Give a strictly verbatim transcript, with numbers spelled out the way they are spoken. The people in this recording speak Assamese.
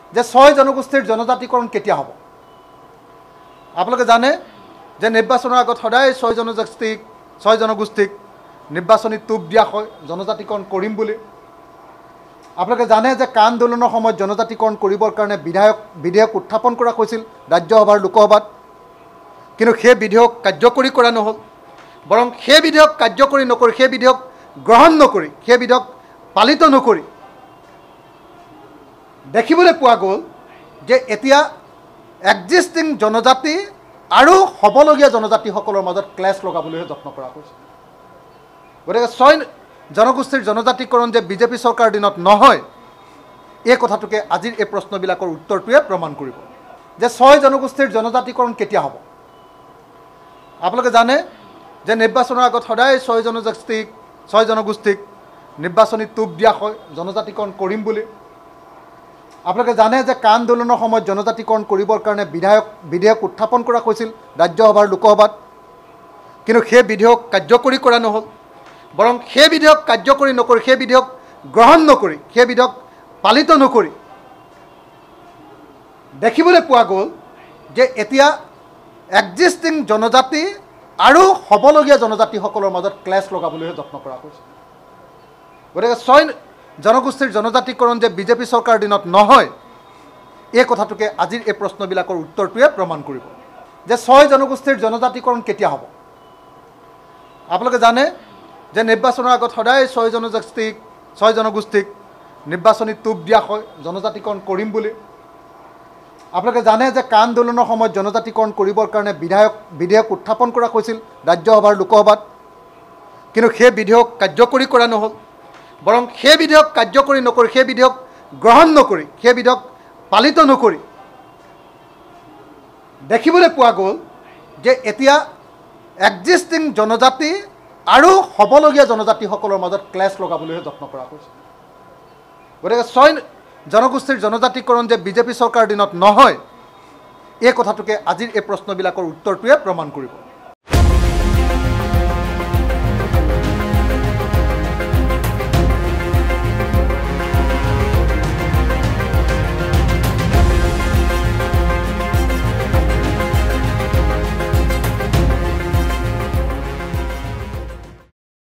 যে ছয় জনগোষ্ঠীৰ জনজাতিকৰণ কেতিয়া হ'ব। আপোনালোকে জানে যে নিৰ্বাচনৰ আগত সদায় ছয় জনজাতিক ছয় জনগোষ্ঠীক নিৰ্বাচনী টোপ দিয়া হয় জনজাতিকৰণ কৰিম বুলি। আপোনালোকে জানে যে কা আন্দোলনৰ সময়ত জনজাতিকৰণ কৰিবৰ কাৰণে বিধায়ক বিধেয়ক উত্থাপন কৰা হৈছিল ৰাজ্যসভাৰ লোকসভাত, কিন্তু সেই বিধেয়ক কাৰ্যকৰী কৰা নহ'ল। বৰং সেই বিধেয়ক কাৰ্যকৰী নকৰি সেই বিধেয়ক গ্ৰহণ নকৰি সেই বিধেয়ক পালিত নকৰি দেখিবলৈ পোৱা গ'ল যে এতিয়া এক্সিষ্টিং জনজাতি আৰু হ'বলগীয়া জনজাতিসকলৰ মাজত ক্লেশ লগাবলৈহে যত্ন কৰা হৈছে। গতিকে ছয় জনগোষ্ঠীৰ জনজাতিকৰণ যে বিজেপি চৰকাৰৰ দিনত নহয়, এই কথাটোকে আজিৰ এই প্ৰশ্নবিলাকৰ উত্তৰটোৱে প্ৰমাণ কৰিব যে ছয় জনগোষ্ঠীৰ জনজাতিকৰণ কেতিয়া হ'ব। আপোনালোকে জানে যে নিৰ্বাচনৰ আগত সদায় ছয় জনজাতিক ছয় জনগোষ্ঠীক নিৰ্বাচনী টোপ দিয়া হয় জনজাতিকৰণ কৰিম বুলি। আপোনালোকে জানে যে কা আন্দোলনৰ সময়ত জনজাতিকৰণ কৰিবৰ কাৰণে বিধায়ক বিধেয়ক উত্থাপন কৰা হৈছিল ৰাজ্যসভাৰ লোকসভাত, কিন্তু সেই বিধেয়ক কাৰ্যকৰী কৰা নহ'ল। বৰং সেই বিধেয়ক কাৰ্যকৰী নকৰি সেই বিধেয়ক গ্ৰহণ নকৰি সেই বিধেয়ক পালিত নকৰি দেখিবলৈ পোৱা গ'ল যে এতিয়া এক্সিষ্টিং জনজাতি আৰু হ'বলগীয়া জনজাতিসকলৰ মাজত ক্লেশ লগাবলৈহে যত্ন কৰা হৈছে। গতিকে ছয় জনগোষ্ঠীৰ জনজাতিকৰণ যে বিজেপি চৰকাৰৰ দিনত নহয়, এই কথাটোকে আজিৰ এই প্ৰশ্নবিলাকৰ উত্তৰটোৱে প্ৰমাণ কৰিব যে ছয় জনগোষ্ঠীৰ জনজাতিকৰণ কেতিয়া হ'ব। আপোনালোকে জানে যে নিৰ্বাচনৰ আগত সদায় ছয় জনজাতিক ছয় জনগোষ্ঠীক নিৰ্বাচনী টোপ দিয়া হয় জনজাতিকৰণ কৰিম বুলি। আপোনালোকে জানে যে কা আন্দোলনৰ সময়ত জনজাতিকৰণ কৰিবৰ কাৰণে বিধায়ক বিধেয়ক উত্থাপন কৰা হৈছিল ৰাজ্যসভাৰ লোকসভাত, কিন্তু সেই বিধেয়ক কাৰ্যকৰী কৰা নহ'ল। বৰং সেই বিধেয়ক কাৰ্যকৰী নকৰি সেই বিধেয়ক গ্ৰহণ নকৰি সেই বিধেয়ক পালিত নকৰি দেখিবলৈ পোৱা গ'ল যে এতিয়া এক্সিষ্টিং জনজাতি আৰু হ'বলগীয়া জনজাতিসকলৰ মাজত ক্লেশ লগাবলৈহে যত্ন কৰা হৈছে। গতিকে ছয় জনগোষ্ঠীৰ জনজাতিকৰণ যে বিজেপি চৰকাৰৰ দিনত নহয়, এই কথাটোকে আজিৰ এই প্ৰশ্নবিলাকৰ উত্তৰটোৱে প্ৰমাণ কৰিব।